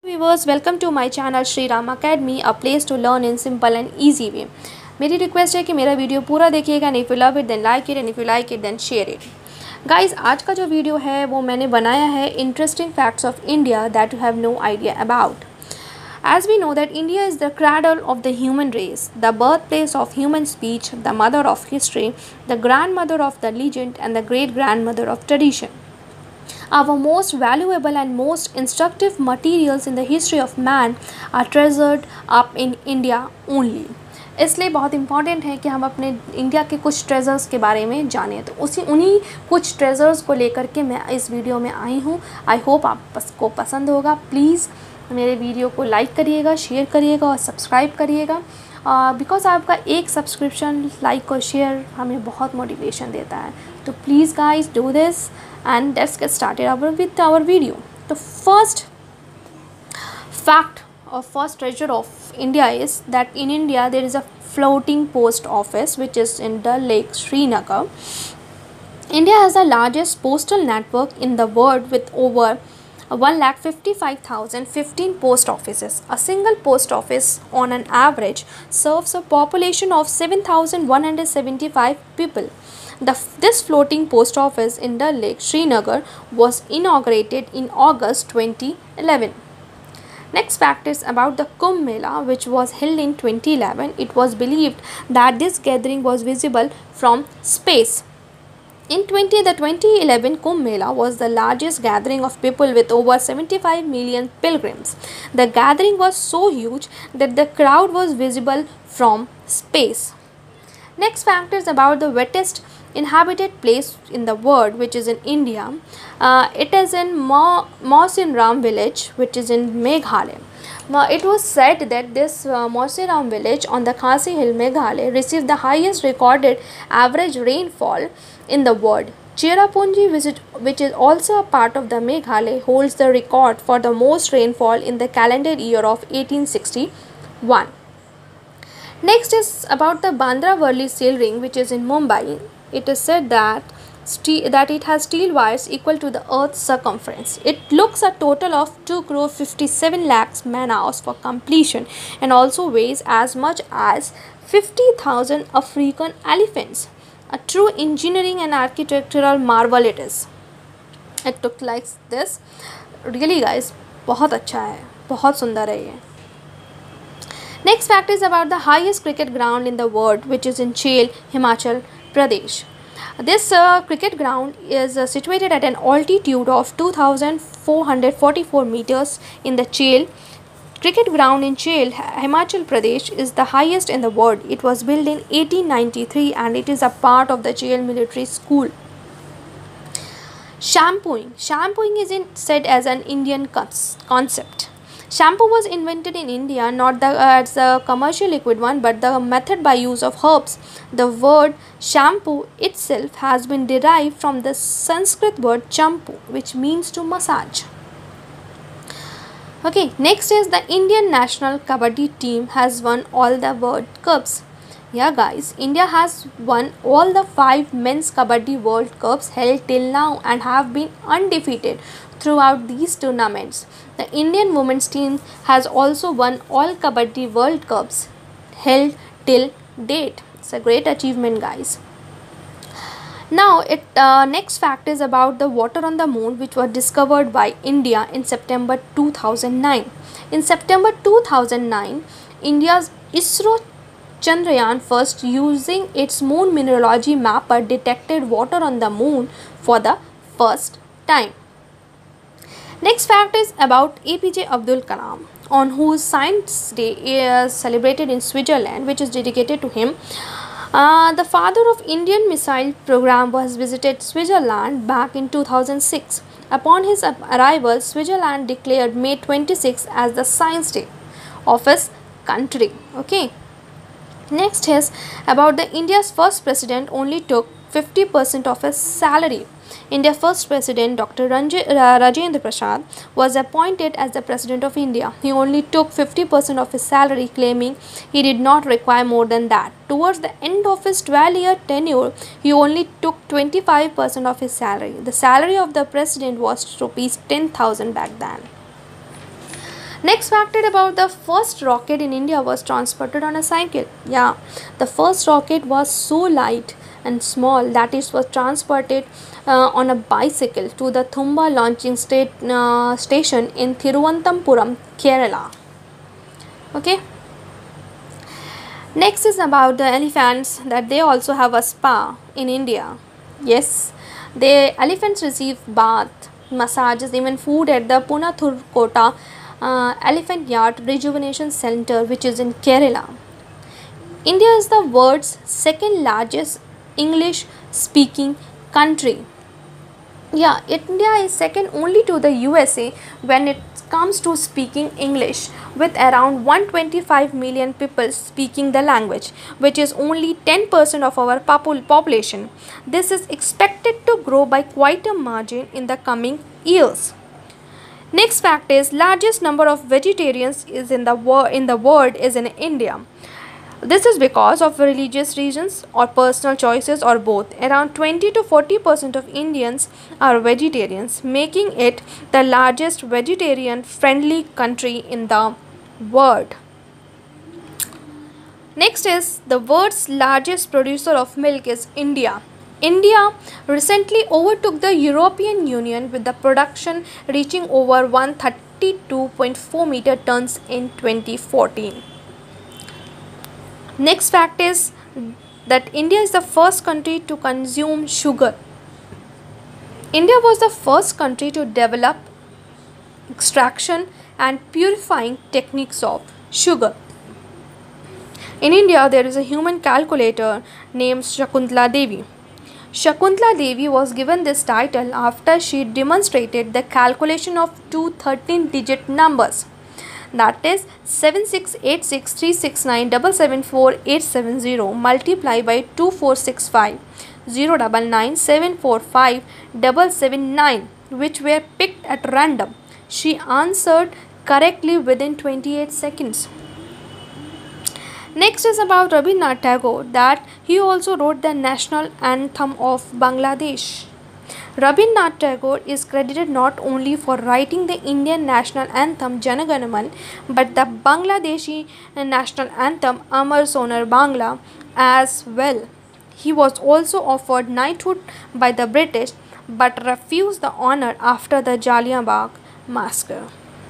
Viewers, welcome to my channel Shri Ram Academy, a place to learn in simple and easy way. मेरी request है कि मेरा video पूरा देखिएगा and if you love it then like it and if you like it then share it. Guys, आज का जो video है वो मैंने बनाया है interesting facts of India that you have no idea about. As we know that India is the cradle of the human race, the birthplace of human speech, the mother of history, the grandmother of the legend and the great-grandmother of tradition. Our most valuable and most instructive materials in the history of man are treasured up in India only. इसलिए बहुत important है कि हम अपने India के कुछ treasures के बारे में जानें. तो उन्हीं कुछ ट्रेजर्स को लेकर के मैं इस वीडियो में आई हूँ. आई होप आपको पसंद होगा. प्लीज़ मेरे वीडियो को लाइक करिएगा, शेयर करिएगा और सब्सक्राइब करिएगा. बिकॉज आपका एक सब्सक्रिप्शन, लाइक और शेयर हमें बहुत मोटिवेशन देता है. तो please guys do this and let's get started with our video. The first fact or first treasure of India is that in India there is a floating post office which is in Dal Lake, Srinagar. India has the largest postal network in the world with over 1,55,015 post offices. A single post office on an average serves a population of 7,175 people. This floating post office in Dal Lake, Srinagar was inaugurated in August 2011. Next fact is about the Kumbh Mela, which was held in 2011. It was believed that this gathering was visible from space. In the 2011 Kumbh Mela was the largest gathering of people with over 75 million pilgrims. The gathering was so huge that the crowd was visible from space. Next fact is about the wettest inhabited place in the world, which is in India. It is in Mawsynram village, which is in Meghalaya. Now, it was said that this Mawsynram village on the Khasi Hill, Meghalaya, received the highest recorded average rainfall in the world. Cherrapunji, which is also a part of the Meghalaya, holds the record for the most rainfall in the calendar year of 1861. Next is about the Bandra Worli seal ring, which is in Mumbai. It is said that it has steel wires equal to the Earth's circumference. It looks a total of 2,57 lakhs man-hours for completion and also weighs as much as 50,000 African elephants. A true engineering and architectural marvel it is. It looked like this. Really guys, बहुत अच्छा है, बहुत सुंदर है ये. Next fact is about the highest cricket ground in the world, which is in Chel, Himachal Pradesh. This cricket ground is situated at an altitude of 2,444 meters in the Chel. Cricket ground in Chel, Himachal Pradesh is the highest in the world. It was built in 1893 and it is a part of the Chel Military School. Shampooing. Shampooing is said as an Indian concept. Shampoo was invented in India not as a commercial liquid one, but the method by use of herbs. The word shampoo itself has been derived from the Sanskrit word champu, which means to massage. Okay, next is the Indian national kabaddi team has won all the World Cups. Yeah guys, India has won all the 5 men's kabaddi World Cups held till now and have been undefeated throughout these tournaments. The Indian women's team has also won all kabaddi World Cups held till date. It's a great achievement guys. Now next fact is about the water on the moon, which was discovered by India in September 2009. In September 2009, India's ISRO Chandrayaan first, using its moon mineralogy mapper, detected water on the moon for the first time. Next fact is about APJ Abdul Kalam, on whose Science Day is celebrated in Switzerland, which is dedicated to him. The father of Indian missile program was visited Switzerland back in 2006. Upon his arrival, Switzerland declared May 26 as the Science Day of his country. Okay. Next is about the India's first president only took 50% of his salary. India's first president, Dr. Rajendra Prasad, was appointed as the President of India. He only took 50% of his salary, claiming he did not require more than that. Towards the end of his 12-year tenure, he only took 25% of his salary. The salary of the president was rupees 10,000 back then. Next fact about the first rocket in India was transported on a cycle. Yeah, the first rocket was so light and small that it was transported on a bicycle to the Thumba launching station in Thiruvananthapuram, Kerala. Okay. Next is about the elephants, that they also have a spa in India. Yes, the elephants receive bath, massages, even food at the Punathurkota Elephant Yard Rejuvenation Center, which is in Kerala. India is the world's second largest English speaking country. Yeah, India is second only to the USA when it comes to speaking English, with around 125 million people speaking the language, which is only 10% of our population. This is expected to grow by quite a margin in the coming years. Next fact is largest number of vegetarians is in the world is in India. This is because of religious reasons or personal choices or both. Around 20 to 40% of Indians are vegetarians, making it the largest vegetarian friendly country in the world. Next is the world's largest producer of milk is India. India recently overtook the European Union with the production reaching over 132.4 meter tons in 2014. Next fact is that India is the first country to consume sugar. India was the first country to develop extraction and purifying techniques of sugar. In India, there is a human calculator named Shakuntala Devi. Shakuntala Devi was given this title after she demonstrated the calculation of two 13-digit numbers, that is 768636977487 multiplied by 2465 099745779, which were picked at random. She answered correctly within 28 seconds. Next is about Rabindranath Tagore, that he also wrote the national anthem of Bangladesh. Rabindranath Tagore is credited not only for writing the Indian national anthem Jana Gana Man, but the Bangladeshi national anthem Amar Sonar Bangla as well. He was also offered knighthood by the British but refused the honor after the Jallianwala massacre.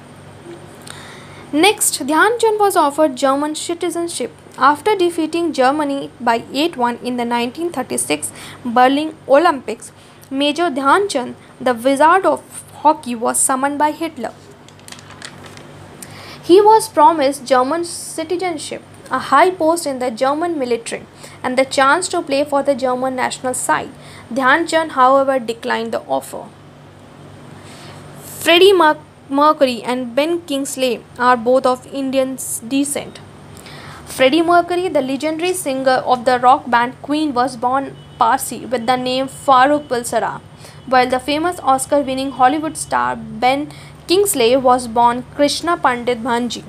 Next, Dhyan Chand was offered German citizenship after defeating Germany by 8-1 in the 1936 Berlin Olympics. Major Dhyan Chand, the wizard of hockey, was summoned by Hitler. He was promised German citizenship, a high post in the German military, and the chance to play for the German national side. Dhyan Chand, however, declined the offer. Freddie Mercury and Ben Kingsley are both of Indian descent. Freddie Mercury, the legendary singer of the rock band Queen, was born Parsi with the name Farooq Bulsara, while the famous Oscar-winning Hollywood star Ben Kingsley was born Krishna Pandit Bhanji.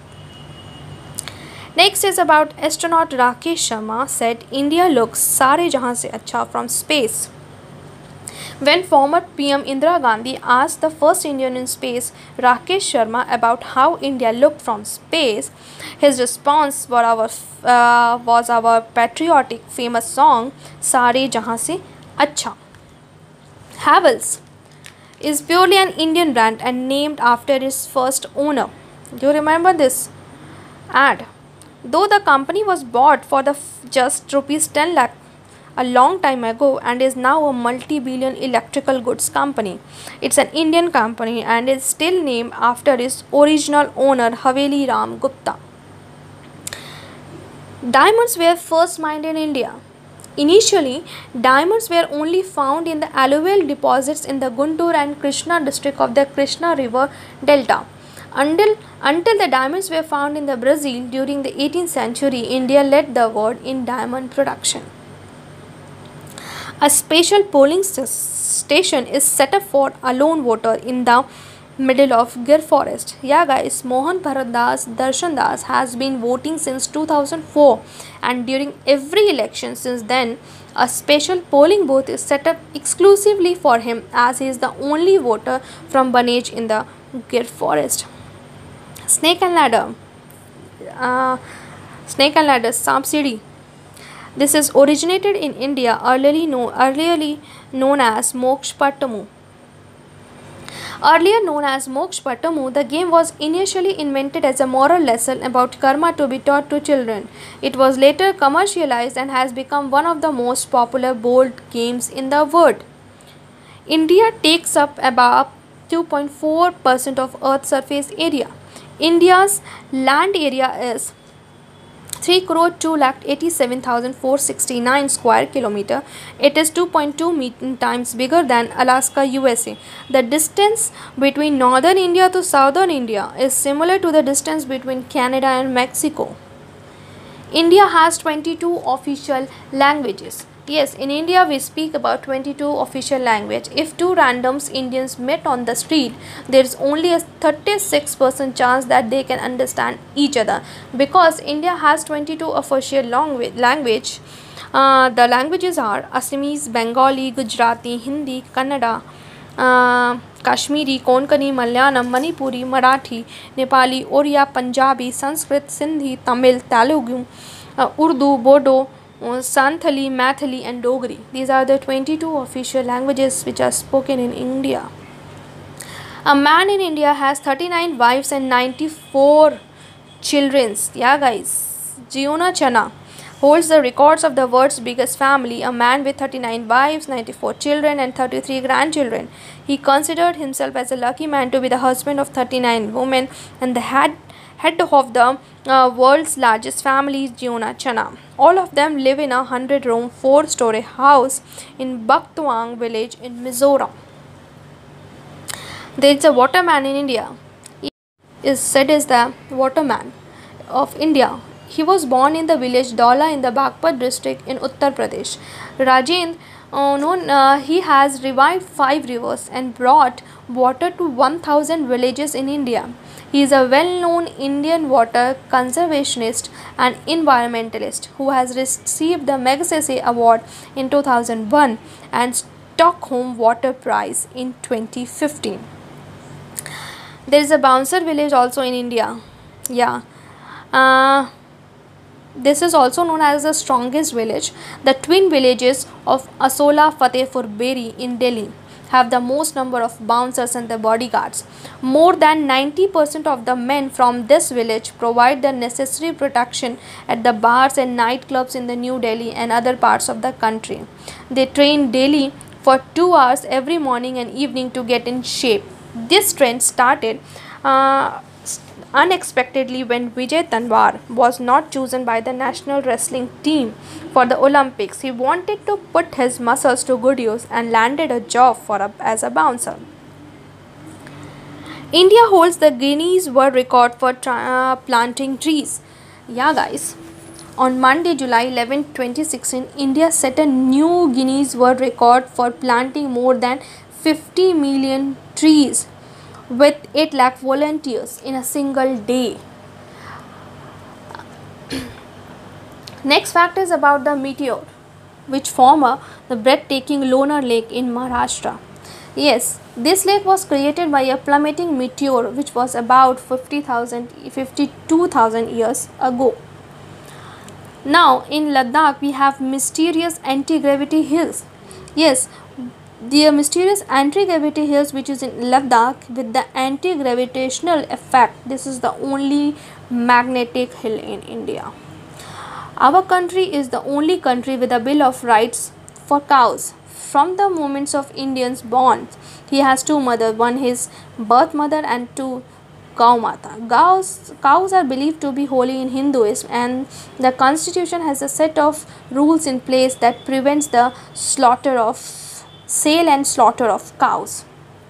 Next is about astronaut Rakesh Sharma said India looks सारे जहां से अच्छा from space. When former PM Indira Gandhi asked the first Indian in space, Rakesh Sharma, about how India looked from space, his response was our patriotic famous song "Saare Jahan Se Acha." Havells is purely an Indian brand and named after its first owner. Do you remember this ad? Though the company was bought for just rupees 10 lakh a long time ago and is now a multi-billion electrical goods company, it's an Indian company and is still named after its original owner Haveli Ram Gupta. Diamonds were first mined in India. Initially, diamonds were only found in the alluvial deposits in the Guntur and Krishna district of the Krishna River Delta. Until the diamonds were found in the Brazil during the 18th century, India led the world in diamond production. A special polling station is set up for a lone voter in the middle of Gir forest. Yeah guys, Mohan Bharat Das Darshan Das has been voting since 2004, and during every election since then, a special polling booth is set up exclusively for him, as he is the only voter from Banej in the Gir forest. Snake and ladder. uh, Snake and ladder, Samsidi. This is originated in India, earlierly known as Mokshpatamu. Earlier known as Mokshpatamu, the game was initially invented as a moral lesson about karma to be taught to children. It was later commercialized and has become one of the most popular board games in the world. India takes up about 2.4% of Earth's surface area. India's land area is 3 crore 2,87,469 square kilometer. It is 2.2 times bigger than Alaska, USA. The distance between northern India to southern India is similar to the distance between Canada and Mexico. India has 22 official languages. Yes, in India we speak about 22 official language. If two randoms Indians met on the street, there is only a 36% chance that they can understand each other, because India has 22 official language. The languages are Assamese, Bengali, Gujarati, Hindi, Kannada, Kashmiri, Konkani, Malayalam, Manipuri, Marathi, Nepali, Oriya, Punjabi, Sanskrit, Sindhi, Tamil, Telugu, Urdu, Bodo, Santhali, Mathili and Dogri. These are the 22 official languages which are spoken in India. A man in India has 39 wives and 94 children. Yeah guys, Giona Chana holds the records of the world's biggest family, a man with 39 wives, 94 children and 33 grandchildren. He considered himself as a lucky man to be the husband of 39 women and the head of the world's largest family, Giona Chana. All of them live in a 100-room, 4-story house in Baktwang village in Mizoram. There is a waterman in India. He is said as the waterman of India. He was born in the village Daula in the Bagpat district in Uttar Pradesh. Rajendra, he has revived 5 rivers and brought water to 1,000 villages in India. He is a well-known Indian water conservationist and environmentalist who has received the Magsaysay Award in 2001 and Stockholm Water Prize in 2015. There is a bouncer village also in India. Yeah. This is also known as the strongest village. The twin villages of Asola, Fatehpur Beri in Delhi have the most number of bouncers and the bodyguards. More than 90% of the men from this village provide the necessary protection at the bars and nightclubs in the New Delhi and other parts of the country. They train daily for 2 hours every morning and evening to get in shape. This trend started unexpectedly when Vijay Tanwar was not chosen by the national wrestling team for the Olympics. He wanted to put his muscles to good use and landed a job as a bouncer. India holds the Guinness World Record for planting trees. Yeah guys, on Monday, July 11, 2016, India set a new Guinness World Record for planting more than 50 million trees with 8 lakh volunteers in a single day. Next fact is about the meteor which form the breathtaking Lonar Lake in Maharashtra. Yes, this lake was created by a plummeting meteor which was about 52,000 years ago. Now in Ladakh we have mysterious anti-gravity hills. Yes, the mysterious anti-gravity hills which is in Ladakh with the anti-gravitational effect. This is the only magnetic hill in India. Our country is the only country with a Bill of Rights for cows. From the moments of Indians born, he has 2 mothers, one his birth mother and 2 Gau Mata. Cows are believed to be holy in Hinduism, and the constitution has a set of rules in place that prevents the sale and slaughter of cows.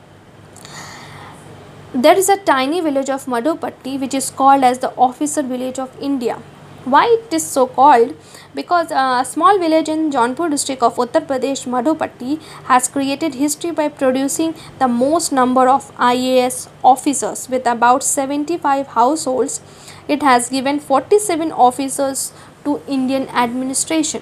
There is a tiny village of Madhupatti which is called as the officer village of India. Why it is so called? Because a small village in Jaunpur district of Uttar Pradesh, Madhupatti, has created history by producing the most number of IAS officers with about 75 households. It has given 47 officers to Indian administration.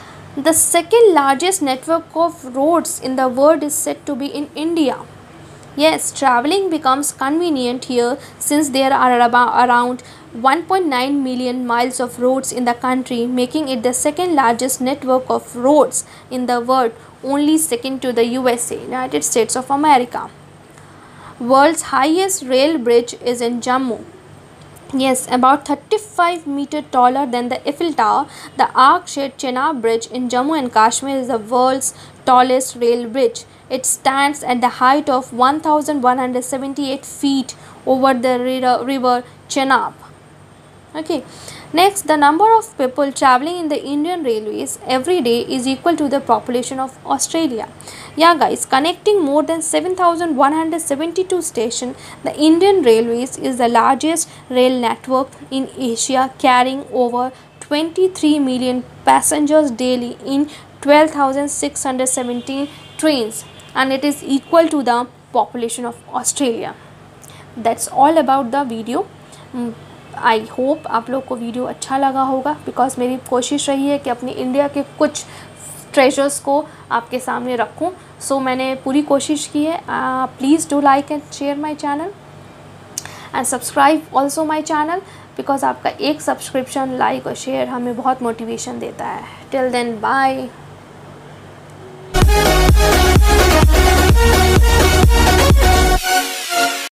The second largest network of roads in the world is said to be in India. Yes, traveling becomes convenient here since there are around 1.9 million miles of roads in the country, making it the second largest network of roads in the world, only second to the USA, United States of America. World's highest rail bridge is in Jammu. Yes, about 35-meter taller than the Eiffel Tower, the Arc-shaped Chenab Bridge in Jammu and Kashmir is the world's tallest rail bridge. It stands at the height of 1,178 feet over the river Chenab. Okay. Next, the number of people traveling in the Indian Railways every day is equal to the population of Australia. Yeah, guys, connecting more than 7,172 stations, the Indian Railways is the largest rail network in Asia, carrying over 23 million passengers daily in 12,617 trains, and it is equal to the population of Australia. That's all about the video. I hope आप लोग को video अच्छा लगा होगा, because मेरी कोशिश रही है कि अपनी इंडिया के कुछ ट्रेजर्स को आपके सामने रखूं. सो मैंने पूरी कोशिश की है. Please do like and share my channel and subscribe also my channel, because आपका एक सब्सक्रिप्शन, लाइक और शेयर हमें बहुत मोटिवेशन देता है. Till then, bye.